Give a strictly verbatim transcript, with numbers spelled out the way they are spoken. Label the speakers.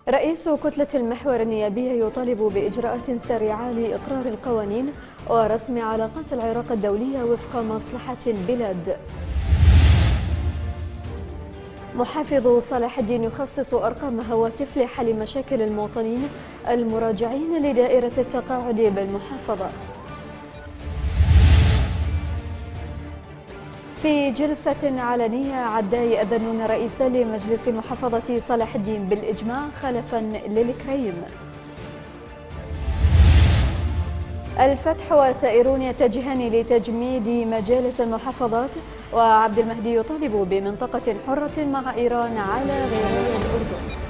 Speaker 1: رئيس كتلة المحور النيابية يطالب بإجراءات سريعة لإقرار القوانين ورسم علاقات العراق الدولية وفق مصلحة البلاد. محافظ صلاح الدين يخصص أرقام هواتف لحل مشاكل المواطنين المراجعين لدائرة التقاعد بالمحافظة. في جلسة علنية عداي أذنون رئيسا لمجلس محافظة صلاح الدين بالإجماع خلفا للكريم. الفتح وسائرون يتجهان لتجميد مجالس المحافظات، وعبد المهدي يطالب بمنطقة حرة مع إيران على غرار الأردن.